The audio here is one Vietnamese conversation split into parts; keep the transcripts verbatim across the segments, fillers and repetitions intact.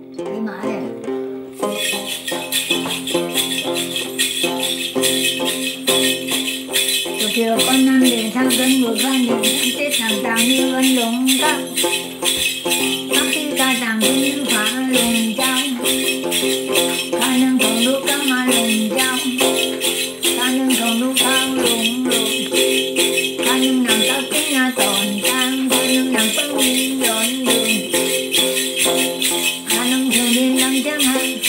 Đi mãi rồi chiều con năm để thăm cân một văn để thăm tết làm tàng như ân lùng các các khi ta tàng như phá lùng trao ta nâng còn lúc các mà lùng trao ta nâng còn lúc cao lùng lùng ta nâng nằm các cái nhà tòn trang ta nâng nằm phân minh dọn đường ta nâng thường điên lăng chẳng hay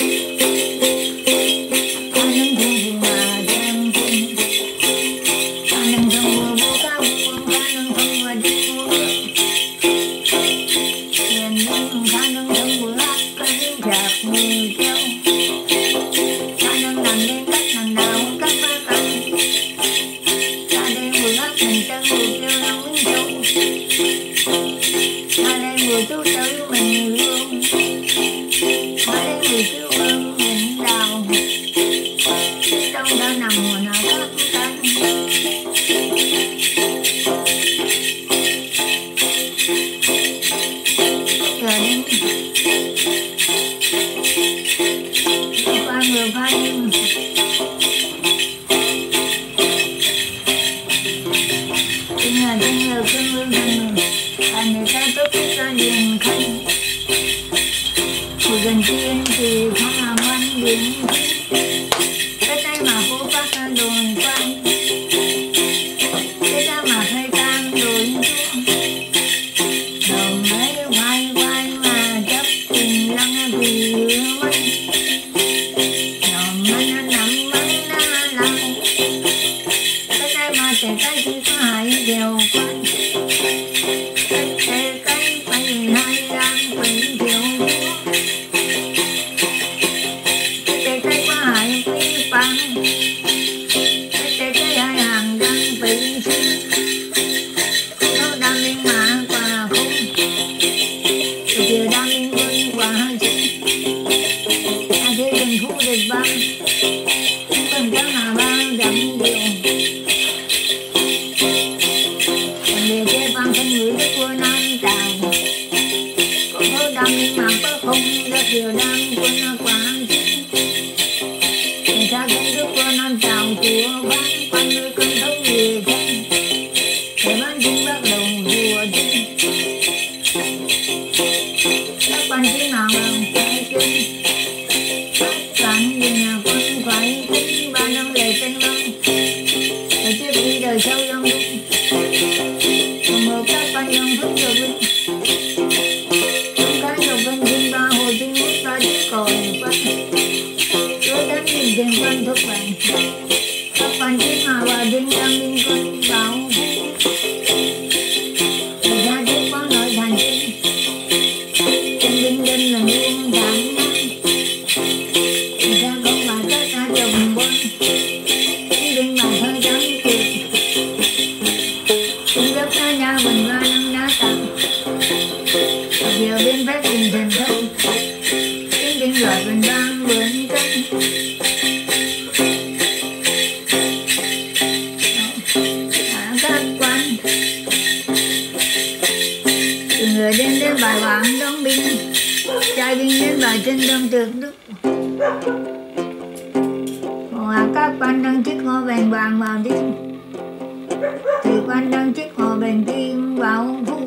ta nâng thường thường mà đem cùng ta nâng thường vừa vô cao ta nâng thường vừa đi vô tiền nâng ta nâng thường vừa hát cái chạc mùi treo ta nâng làm lên cách thằng nào cách ba cạnh ta lên vừa hát mình chân vừa kêu nấu uống châu ta lên vừa chú tới mình hương ta lên vừa chú hương mình đào trong đó nằm mùa nào các cánh rồi đến qua người qua đêm chính là chính là cơn mưa gần và người ta tốt thích ra liền khăn thì gần tiên thì không làm văn đến cái tay mà phố phát ra đồn quanh cái ta mà thay cam đồn đầu mấy quay quay mà chấp tình lăng vì hứa mắt đầu mấy nó nằm mấy nó lăng cái tay mà chạy tay chỉ có hai điều quanh cái tay cái phải hai đang quỳnh thiếu cái tay cái có hai quý bằng cái tay cái hai hàng đang bị sinh nó đang lên mà qua khung thì giờ đang lên quân qua hai sinh ta thấy đừng khu địch băng không có mà bao dặm điều còn để chơi băng thân người đất của Nam Trào có thấu đang lên mà có không rất điều đang quân qua hai sinh người ta cũng đất của Nam Trào chùa bán quanh nơi cơn thấu về thân để bán chính bắt đầu chùa chân các quan chính nào làm trái chân cảnh nhà quân phải tính ba năm lệ tên lăng để tiếp đi đời sau dân đúng còn một các quan dân thức được linh cái đầu bên thiên ba hồ thiên quốc ta chỉ còi quanh chúa đánh nhìn tiền quân thức vàng các quan chính mà và đinh đang liên quân bảo người ta biết có nội thành chính trên đinh đinh là nguyên thẳng người ta không mà tất cả chồng quân đinh mà hơi trắng kiệt cũng rất ra nhà mình ba năm đá tặng giờ bên phép tình thần thông tiếng đinh loại mình đang vườn cánh các quan từ người đến đến bài bản đóng binh trai binh đến bài trên đông thực đức hòa các quan đăng chức ngô bền vàng vào đêm thì quan đăng chức ngô bền tim vào vũ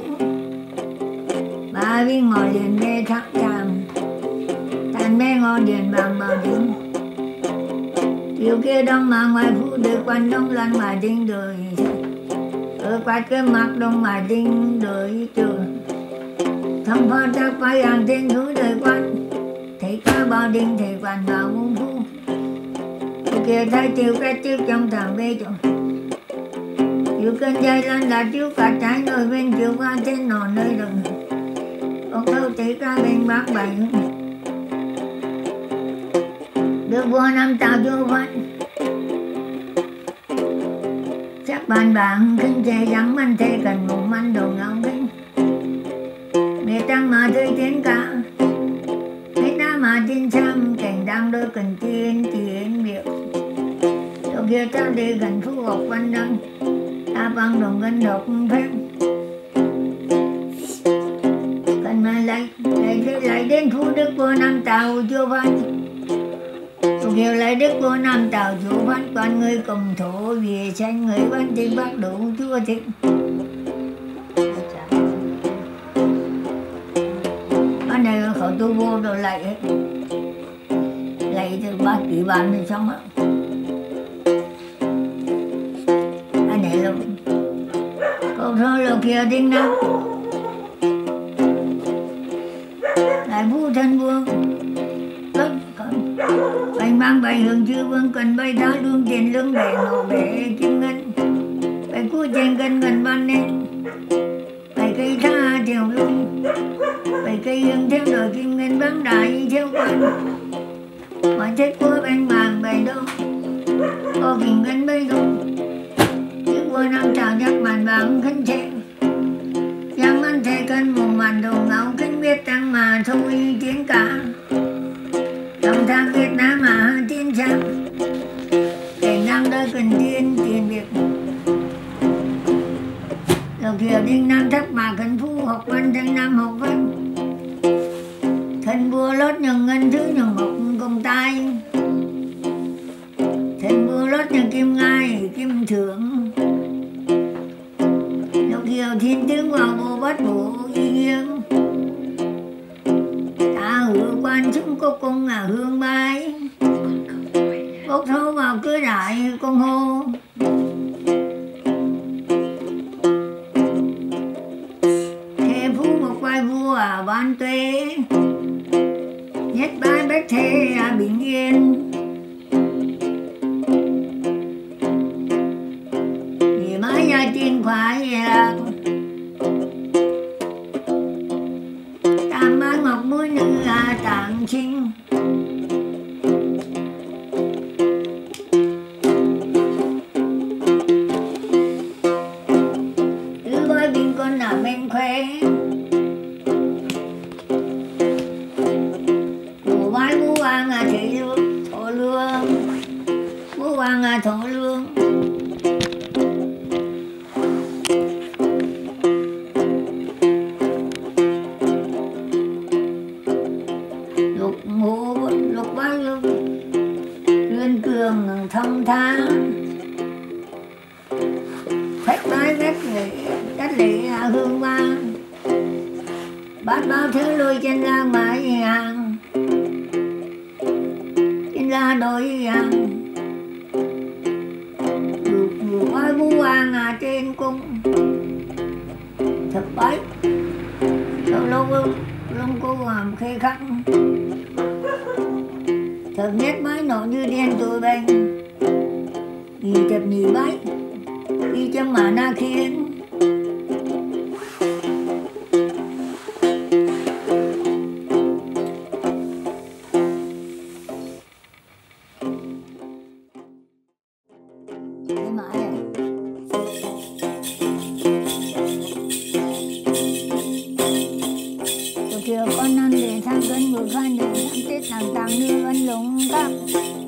ba viên ngồi liền mê thắp tràm tàn mê ngồi liền bằng vào đêm chiều kia đông mà ngoài phủ được quan đông lan mà đinh đời ở quạt cái mặt đông mà đinh đời trường thăm pho ta quay hàng trên núi đời quan thấy cá bao đinh thì quan vào muôn phu kia thấy chiều cái chiếc trong thằng bê chồng chiều kênh dây lên là chiếu cả trái nơi bên chiều qua trên nò nơi rừng còn đâu thấy cá bên bác bảy được vua năm tàu vô văn chắc bàn bảng kinh chế trắng man thế cần ngủ man đồ ngao kinh mẹ trăng mà tươi tiến cả mấy na mà tin sang cảnh đang đôi cần tiên tiền miệng chỗ kia ta đi gần phú ngọc văn đăng ta băng đồng ngân độc phép cần mà lấy lấy lấy lấy trên phu đức vua Nam Tào chúa văn tục hiệu lấy đức vua Nam Tào chúa văn quan người cùng thổ vì tranh người văn tình bác đủ chúa thịnh anh này khẩu tu vô rồi lại lại từ ba kỷ bản thì xong á anh này luôn câu thơ lục kia đinh năm lại vũ thân vương bánh mang bài hưởng chư vương cần bay tháo đương tiền lương để nổ bể kim ngân bài cua trên cân gần ban nên bài cây tha theo lung bài cây hương theo đời kim ngân vắng đại theo quân mà chết của bánh màng bài đâu có kim ngân bay đâu chiếc vua Nam Tào nhắc màn vàng khấn chế giang ăn thế cân mùng màn đầu ngáo kính biết tăng mà thôi tiếng cả trong thang Việt Nam mà tiên trang để nam đời cần tiên tiền việc đầu kia đinh nam thất mà cần phu học văn thân nam học văn thân vua lót nhường ngân thứ nhường ngọc công tay thân vua lót nhường kim ngai kim thưởng đầu kia thiên tướng vào bộ bắt bộ y nghiêng hứa quan chúng có công là hương bái bốc thấu vào cửa đại công hô thế phú một quai vua à ban tuế nhất bái bách thế à bình yên vì mãi gia tiên khoái là tam bá ngọc mũi nữ là tạng trinh tứ bối bình con là bên khoe của vái vũ hoàng là thị lương thổ lương vũ hoàng là thổ lương thông tháng khách bái đất lệ đất lệ hương vang bát bao thứ lôi trên la mái hàng trên la đôi hàng dù ai vũ hoàng à trên cung thập bái lâu lâu lông cô làm khê khắc thật nhất mái nổ như đen tôi bên đi chập nhì bái đi châm mà na khiến cái mãi à chiều con ăn để sang cân vừa khan để sang tết làm tàng như ăn lồng cắp